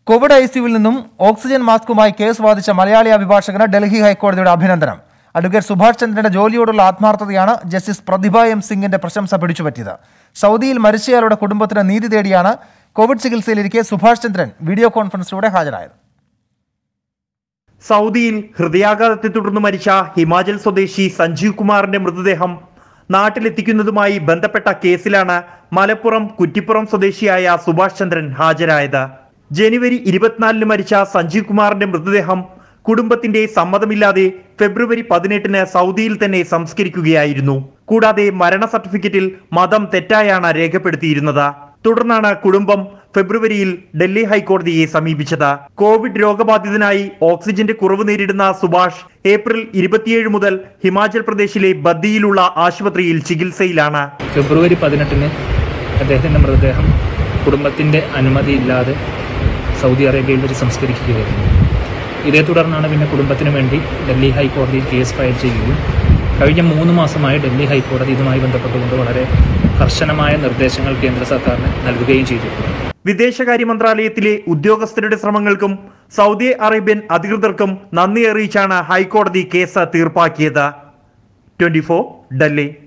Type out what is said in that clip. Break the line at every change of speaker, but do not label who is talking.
Covid ഐസിയുവിൽ നിന്നും oxygen മാസ്കുമായി കേസ് വാദിച്ച മലയാളി അഭിഭാഷകന് ഡൽഹി ഹൈക്കോടതിയുടെ അഭിനന്ദനം. അഡ്വക്കേറ്റ് സുഭാഷ് ചന്ദ്രന്റെ ജോലിയോടുള്ള ആത്മാർത്ഥതയാണ് ജസ്റ്റിസ് പ്രതിഭ എം സിംഗിന്റെ പ്രശംസ പിടിച്ചുപറ്റിയത്. സൗദിയിൽ മരിച്ചയാളുടെ കുടുംബത്തിന് നീതി തേടിയാണ് കോവിഡ് ചികിത്സയിലിരിക്കെ സുഭാഷ് ചന്ദ്രൻ വീഡിയോ കോൺഫറൻസിലൂടെ ഹാജരായത്.
സൗദിയിൽ ഹൃദയാഘാതത്തെ തുടർന്ന് മരിച്ച ഹിമാചൽ സ്വദേശി സഞ്ജീവ് കുമാറിന്റെ മൃതദേഹം നാട്ടിലെത്തിക്കുന്നതുമായി ബന്ധപ്പെട്ട കേസിലാണ് മലപ്പുറം കുറ്റിപ്പുറം സ്വദേശിയായ സുഭാഷ് ചന്ദ്രൻ ഹാജരായത്. ജനുവരി 24 മരിച്ച സഞ്ജീവ് കുമാറിന്റെ മൃതദേഹം കുടുംബത്തിന്റെ സമ്മതമില്ലാതെ ഫെബ്രുവരി 18 സൗദിയിൽ തന്നെ സംസ്കരിക്കുകയായിരുന്നു. കൂടാതെ മരണ സർട്ടിഫിക്കറ്റിൽ മതം തെറ്റായാണ് രേഖപ്പെടുത്തിയിരുന്നത്. തുടർന്നാണ് കുടുംബം ഫെബ്രുവരിയിൽ ഡൽഹി ഹൈക്കോടതിയെ സമീപിച്ചത്. കോവിഡ് രോഗബാധിതനായി ഓക്സിജന്റെ കുറവ് നേരിടുന്ന സുഭാഷ് ഏപ്രിൽ 27 മുതൽ ഹിമാചൽ പ്രദേശിലെ ബദ്ദിയിലുള്ള ആശുപത്രിയിൽ ചികിത്സയിലാണ്.
ഫെബ്രുവരി 18 അദ്ദേഹത്തിന്റെ മൃതദേഹം കുടുംബത്തിന്റെ അനുമതിയില്ലാതെ സൗദി അറേബ്യയിൽ വെച്ച് സംസ്കരിക്കുകയായിരുന്നു. ഇതേ തുടർന്നാണ് പിന്നെ കുടുംബത്തിന് വേണ്ടി ഡൽഹി ഹൈക്കോടതിയിൽ കേസ് ഫയൽ ചെയ്യുകയും കഴിഞ്ഞ 3 മാസമായി ഡൽഹി ഹൈക്കോടതി ഇതുമായി ബന്ധപ്പെട്ടുകൊണ്ട് വളരെ കർശനമായ നിർദ്ദേശങ്ങൾ കേന്ദ്ര സർക്കാരിന് നൽകുകയും ചെയ്തു.
വിദേശകാര്യ മന്ത്രാലയത്തിലെ ഉദ്യോഗസ്ഥരുടെ ശ്രമങ്ങൾക്കും സൗദി അറേബ്യൻ അധികൃതർക്കും നന്ദി അറിയിച്ചാണ് ഹൈക്കോടതി കേസ് തീർപ്പാക്കിയത്. 24 ഡൽഹി.